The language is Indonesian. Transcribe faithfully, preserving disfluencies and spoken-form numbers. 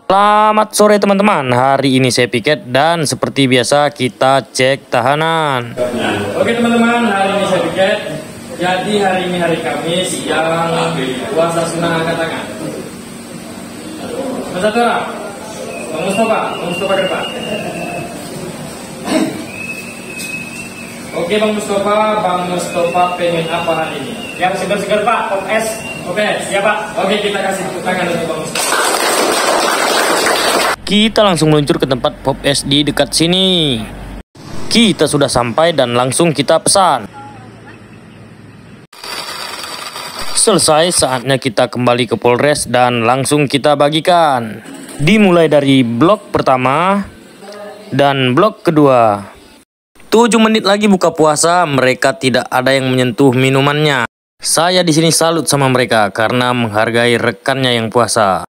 Selamat sore teman-teman, hari ini saya piket dan seperti biasa kita cek tahanan. Oke teman-teman, hari ini saya piket. Jadi hari ini hari Kamis yang puasa sunnah angkat tangan. Mas Satora, Bang Mustafa, Bang Mustafa ke depan. Oke Bang Mustafa, Bang Mustafa pengen apa hari ini? Yang segar-segar Pak, Pop es. Oke, siap Pak. Oke kita kasih tepuk tangan untuk Bang Mustafa. Kita langsung meluncur ke tempat Pop es di dekat sini. Kita sudah sampai dan langsung kita pesan. Selesai, saatnya kita kembali ke Polres dan langsung kita bagikan. Dimulai dari blok pertama dan blok kedua. tujuh menit lagi buka puasa, mereka tidak ada yang menyentuh minumannya. Saya di sini salut sama mereka karena menghargai rekannya yang puasa.